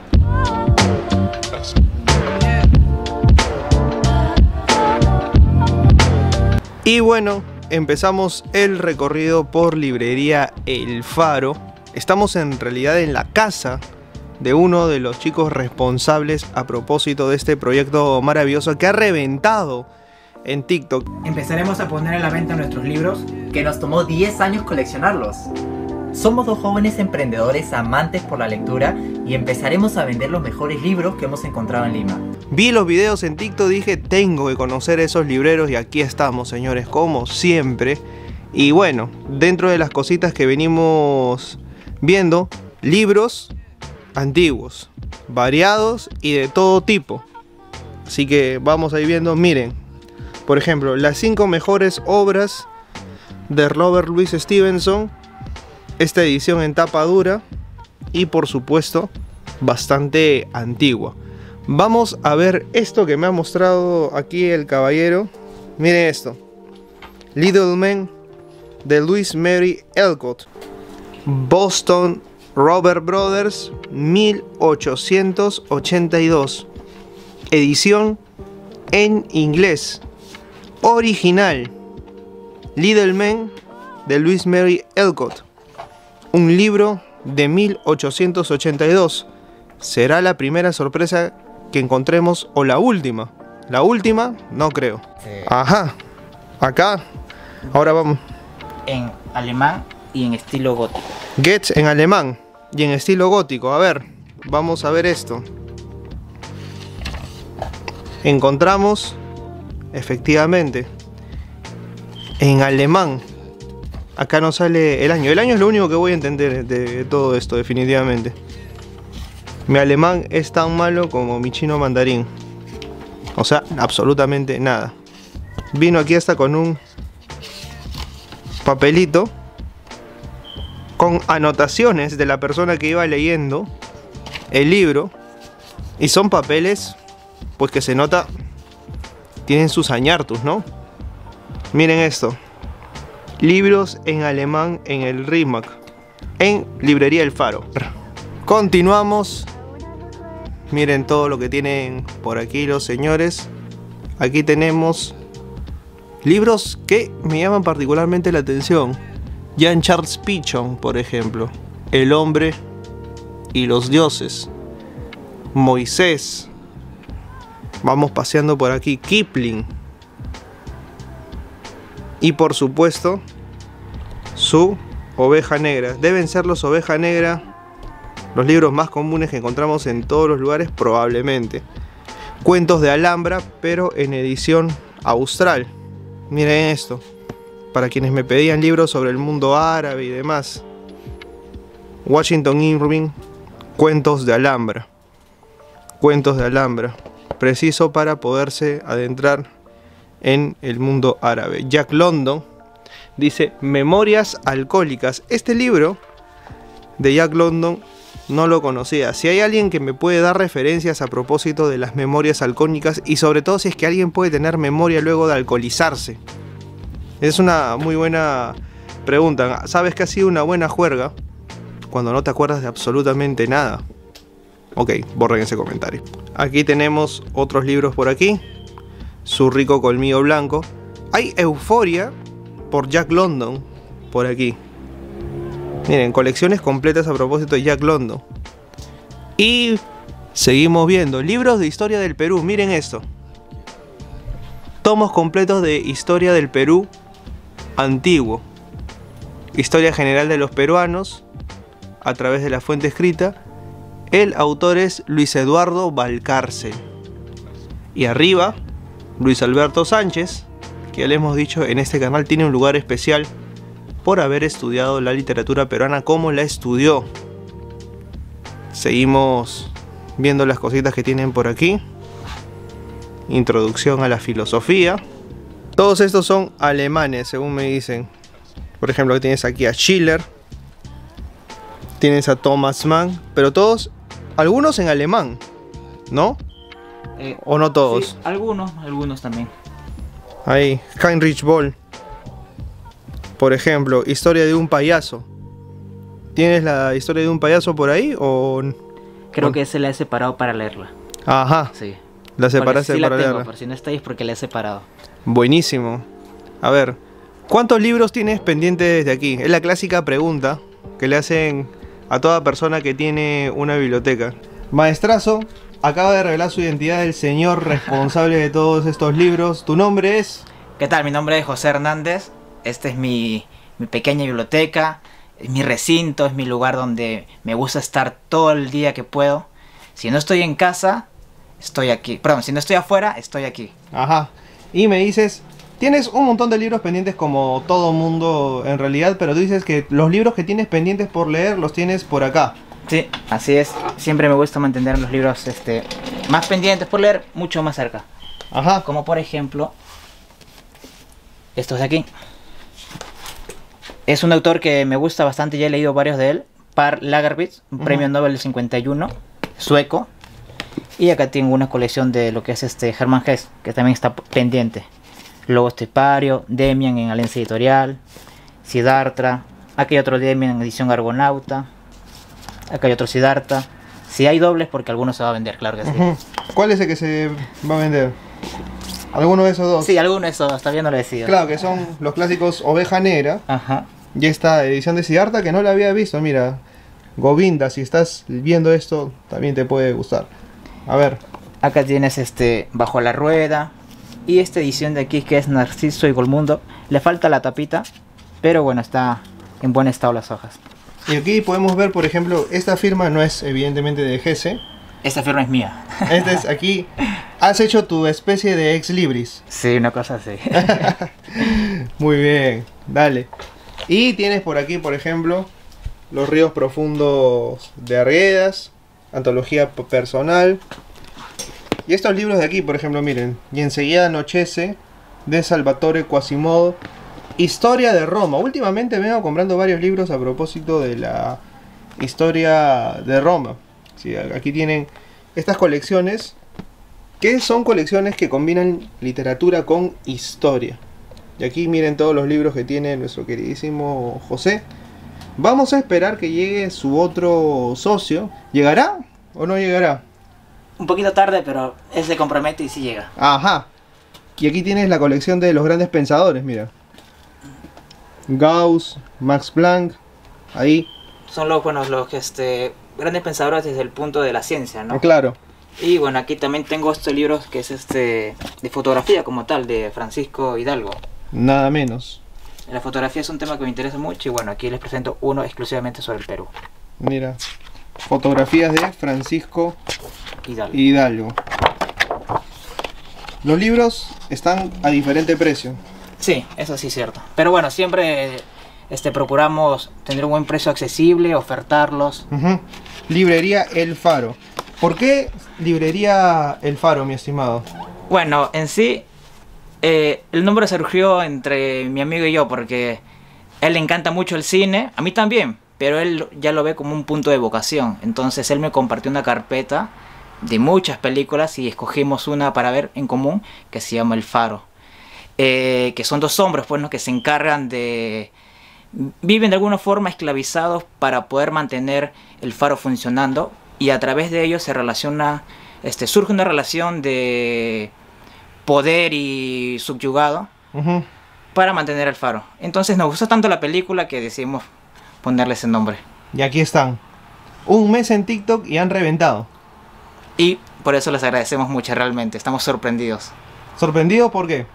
Y bueno, empezamos el recorrido por librería El Faro. Estamos en realidad en la casa de uno de los chicos responsables a propósito de este proyecto maravilloso que ha reventado en TikTok.
Empezaremos a poner a la venta nuestros libros.
que nos tomó diez años coleccionarlos. Somos dos jóvenes emprendedores amantes por la lectura y empezaremos a vender los mejores libros que hemos encontrado en Lima.
Vi los videos en TikTok, dije tengo que conocer esos libreros y aquí estamos, señores, como siempre. Y bueno, dentro de las cositas que venimos viendo, libros antiguos, variados y de todo tipo. Así que vamos a ir viendo, miren, por ejemplo, las cinco mejores obras de Robert Louis Stevenson, esta edición en tapa dura y por supuesto bastante antigua. Vamos a ver esto que me ha mostrado aquí el caballero. Miren esto, Little Men de Louis Mary Alcott, Boston Robert Brothers, mil ochocientos ochenta y dos, edición en inglés, original, Little Men de Louis Mary Alcott, un libro de mil ochocientos ochenta y dos. ¿Será la primera sorpresa que encontremos o la última? La última, no creo.
Sí.
Ajá, acá, ahora vamos.
En
alemán y en estilo gótico.
Goethe en alemán y en estilo gótico. A ver, vamos a ver esto. Encontramos, efectivamente, en alemán. Acá no sale el año. El año es lo único que voy a entender de, de todo esto, definitivamente. Mi alemán es tan malo como mi chino mandarín. O sea, absolutamente nada. Vino aquí hasta con un papelito con anotaciones de la persona que iba leyendo el libro. Y son papeles, pues que se nota, tienen sus añartus, ¿no? Miren esto. Libros en alemán en el Rimac, en Librería El Faro. Continuamos. Miren todo lo que tienen por aquí los señores. Aquí tenemos libros que me llaman particularmente la atención. Jean Charles Pichon, por ejemplo. El hombre y los dioses. Moisés. Vamos paseando por aquí. Kipling. Y por supuesto, su Oveja Negra. Deben ser los Oveja Negra los libros más comunes que encontramos en todos los lugares, probablemente. Cuentos de Alhambra, pero en edición austral. Miren esto. Para quienes me pedían libros sobre el mundo árabe y demás. Washington Irving, Cuentos de Alhambra. Cuentos de Alhambra. Preciso para poderse adentrar en el mundo árabe. Jack London dice Memorias alcohólicas. Este libro de Jack London no lo conocía. Si hay alguien que me puede dar referencias a propósito de las memorias alcohólicas, y sobre todo si es que alguien puede tener memoria luego de alcoholizarse, es una muy buena pregunta. ¿Sabes que ha sido una buena juerga cuando no te acuerdas de absolutamente nada? Ok, borren ese comentario. Aquí tenemos otros libros por aquí. Su rico colmillo blanco. Hay Euforia por Jack London por aquí. Miren, colecciones completas a propósito de Jack London. Y seguimos viendo libros de historia del Perú. Miren esto. Tomos completos de historia del Perú antiguo. Historia general de los peruanos a través de la fuente escrita. El autor es Luis Eduardo Valcárcel. Y arriba, Luis Alberto Sánchez, que ya le hemos dicho en este canal tiene un lugar especial por haber estudiado la literatura peruana como la estudió. Seguimos viendo las cositas que tienen por aquí. Introducción a la filosofía. Todos estos son alemanes, según me dicen. Por ejemplo, tienes aquí a Schiller. Tienes a Thomas Mann. Pero todos, algunos en alemán, ¿no?
Eh,
¿O no todos?
Sí, algunos, algunos también.
Ahí, Heinrich Boll. Por ejemplo, historia de un payaso. ¿Tienes la historia de un payaso por ahí o...?
Creo
o...
que se la he separado para leerla.
Ajá.
Sí.
La separaste
sí
para
la tengo,
leerla.
pero si no está ahí es porque la he separado.
Buenísimo. A ver, ¿cuántos libros tienes pendientes desde aquí? Es la clásica pregunta que le hacen a toda persona que tiene una biblioteca. Maestrazo, acaba de revelar su identidad el señor responsable de todos estos libros. ¿Tu nombre es?
¿Qué tal? Mi nombre es José Hernández. Este es mi, mi pequeña biblioteca. Es mi recinto, es mi lugar donde me gusta estar todo el día que puedo. Si no estoy en casa, estoy aquí. Perdón, si no estoy afuera, estoy aquí.
Ajá. Y me dices, tienes un montón de libros pendientes como todo mundo en realidad, pero tú dices que los libros que tienes pendientes por leer los tienes por acá.
Sí, así es. Siempre me gusta mantener los libros este, más pendientes por leer, mucho más cerca.
Ajá.
Como por ejemplo, estos de aquí. Es un autor que me gusta bastante, ya he leído varios de él. Per Lagerkvist, un uh-huh. premio Nobel del cincuenta y uno, sueco. Y acá tengo una colección de lo que es este Hermann Hesse, que también está pendiente. Lobo Estepario, Demian en Alianza Editorial, Siddhartha. Aquí hay otro Demian en edición Argonauta. Acá hay otro Siddhartha. Si hay dobles, porque alguno se va a vender, claro que sí.
Uh-huh. ¿Cuál es el que se va a vender? ¿Alguno de esos dos?
Sí, alguno de esos dos, todavía no lo he decidido.
Claro, que son los clásicos Oveja Negra.
Ajá.
Y esta edición de Siddhartha que no la había visto, mira. Govinda, si estás viendo esto, también te puede gustar. A ver.
Acá tienes este Bajo la Rueda. Y esta edición de aquí que es Narciso y Golmundo. Le falta la tapita, pero bueno, está en buen estado las hojas.
Y aquí podemos ver, por ejemplo, esta firma no es evidentemente de Gese.
Esta firma es mía.
Este es aquí, has hecho tu especie de ex libris.
Sí, una cosa así.
Muy bien, dale. Y tienes por aquí, por ejemplo, Los ríos profundos de Arguedas, antología personal. Y estos libros de aquí, por ejemplo, miren, Y enseguida anochece, de Salvatore Quasimodo, Historia de Roma. Últimamente vengo comprando varios libros a propósito de la historia de Roma. Sí, aquí tienen estas colecciones, que son colecciones que combinan literatura con historia. Y aquí miren todos los libros que tiene nuestro queridísimo José. Vamos a esperar que llegue su otro socio. ¿Llegará o no llegará?
Un poquito tarde, pero él se compromete y sí llega.
Ajá. Y aquí tienes la colección de los grandes pensadores, mira. Gauss, Max Planck, ahí.
Son los buenos, los que este, grandes pensadores desde el punto de la ciencia, ¿no?
Claro.
Y bueno, aquí también tengo estos libros que es este de fotografía como tal, de Francisco Hidalgo.
Nada menos.
La fotografía es un tema que me interesa mucho y bueno, aquí les presento uno exclusivamente sobre el Perú.
Mira, fotografías de Francisco
Hidalgo.
Hidalgo. Los libros están a diferente precio.
Sí, eso sí es cierto. Pero bueno, siempre este, procuramos tener un buen precio accesible, ofertarlos.
Uh-huh. Librería El Faro. ¿Por qué Librería El Faro, mi estimado?
Bueno, en sí, eh, el nombre surgió entre mi amigo y yo porque a él le encanta mucho el cine, a mí también, pero él ya lo ve como un punto de vocación. Entonces él me compartió una carpeta de muchas películas y escogimos una para ver en común que se llama El Faro. Eh, que son dos hombres pues, ¿no? que se encargan de... viven de alguna forma esclavizados para poder mantener el faro funcionando y a través de ellos se relaciona, este, surge una relación de poder y subyugado uh-huh. para mantener el faro. Entonces nos gustó tanto la película que decidimos ponerle ese nombre.
Y aquí están, un mes en TikTok y han reventado.
Y por eso les agradecemos mucho realmente, estamos sorprendidos.
¿Sorprendido por qué?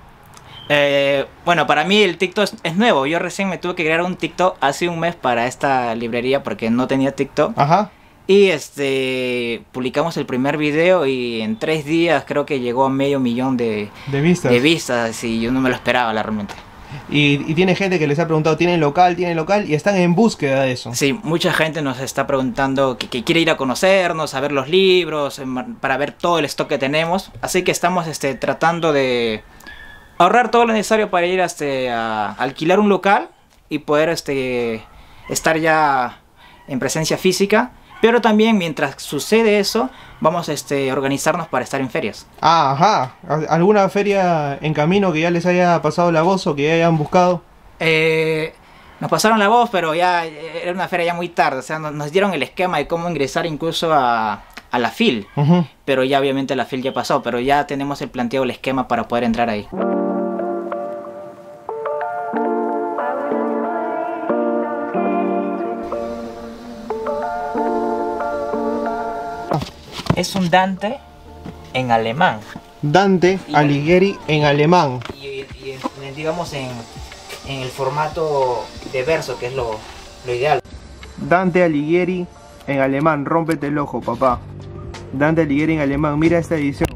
Eh, bueno, para mí el TikTok es, es nuevo. Yo recién me tuve que crear un TikTok hace un mes para esta librería porque no tenía TikTok.
Ajá.
Y este publicamos el primer video y en tres días creo que llegó a medio millón de,
de vistas.
De vistas y yo no me lo esperaba la, realmente.
Y, y tiene gente que les ha preguntado, ¿tienen local? ¿Tienen local? Y están en búsqueda de eso.
Sí, mucha gente nos está preguntando que, que quiere ir a conocernos, a ver los libros, para ver todo el stock que tenemos. Así que estamos este, tratando de ahorrar todo lo necesario para ir este, a alquilar un local y poder este, estar ya en presencia física. Pero también mientras sucede eso, vamos este, a organizarnos para estar en ferias.
Ah, ajá. ¿Alguna feria en camino que ya les haya pasado la voz o que ya hayan buscado?
Eh, nos pasaron la voz, pero ya era una feria ya muy tarde. O sea, nos, nos dieron el esquema de cómo ingresar incluso a, a la F I L. Uh-huh. Pero ya obviamente la F I L ya pasó, pero ya tenemos el planteado el esquema para poder entrar ahí. Es un Dante en alemán.
Dante Alighieri en alemán.
Y, y, y digamos en, en el formato de verso, que es lo, lo ideal.
Dante Alighieri en alemán, rómpete el ojo, papá. Dante Alighieri en alemán, mira esta edición.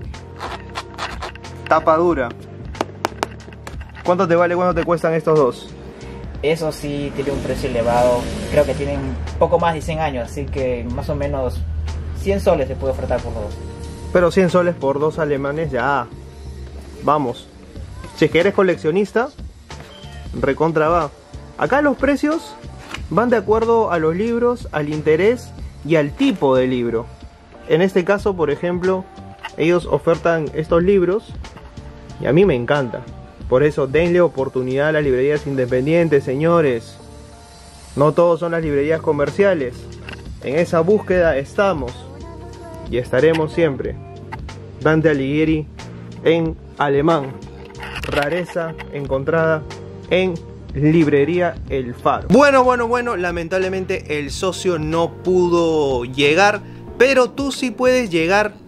Tapa dura. ¿Cuánto te vale, cuánto te cuestan estos dos?
Eso sí tiene un precio elevado. Creo que tienen poco más de cien años, así que más o menos cien soles se puede ofertar por dos.
Pero cien soles por dos alemanes ya. Vamos. Si es que eres coleccionista, recontra va. Acá los precios van de acuerdo a los libros, al interés y al tipo de libro. En este caso, por ejemplo, ellos ofertan estos libros y a mí me encanta. Por eso denle oportunidad a las librerías independientes, señores. No todos son las librerías comerciales. En esa búsqueda estamos y estaremos siempre. Dante Alighieri en alemán. Rareza encontrada en Librería El Faro. Bueno, bueno, bueno, lamentablemente el socio no pudo llegar, pero tú sí puedes llegar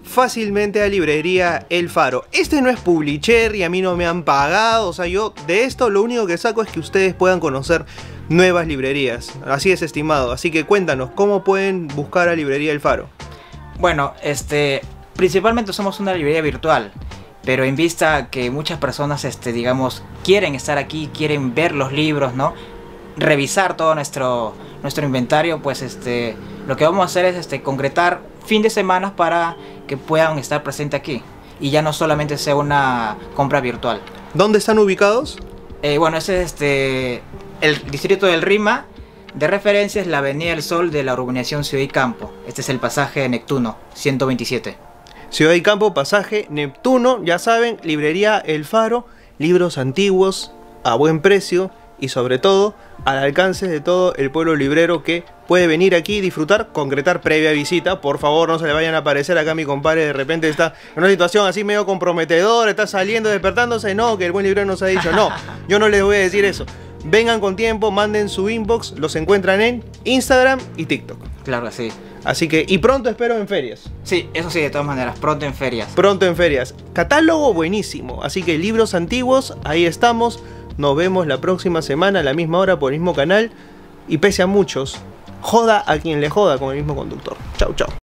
fácilmente a librería El Faro. Este no es Publisher y a mí no me han pagado, o sea, yo de esto lo único que saco es que ustedes puedan conocer nuevas librerías. Así es, estimado. Así que cuéntanos, ¿cómo pueden buscar a librería El Faro?
Bueno, este, principalmente somos una librería virtual, pero en vista que muchas personas, este, digamos, quieren estar aquí, quieren ver los libros, ¿no? Revisar todo nuestro, nuestro inventario, pues este, lo que vamos a hacer es este, concretar fin de semana para que puedan estar presentes aquí y ya no solamente sea una compra virtual.
¿Dónde están ubicados?
Eh, bueno, ese es este, el distrito del Rima. De referencia es la Avenida del Sol de la urbanización Ciudad y Campo. Este es el pasaje Neptuno, ciento veintisiete.
Ciudad y Campo, pasaje Neptuno, ya saben, librería El Faro, libros antiguos, a buen precio y sobre todo al alcance de todo el pueblo librero que puede venir aquí y disfrutar, concretar previa visita. Por favor, no se le vayan a aparecer acá a mi compadre, de repente está en una situación así medio comprometedora, está saliendo, despertándose, no, que el buen librero nos ha dicho, no, yo no les voy a decir eso. Vengan con tiempo, manden su inbox, los encuentran en Instagram y TikTok.
Claro que sí.
Así que, y pronto espero en ferias.
Sí, eso sí, de todas maneras, pronto en ferias.
Pronto en ferias. Catálogo buenísimo. Así que libros antiguos, ahí estamos. Nos vemos la próxima semana a la misma hora por el mismo canal. Y pese a muchos, joda a quien le joda con el mismo conductor. Chau, chau.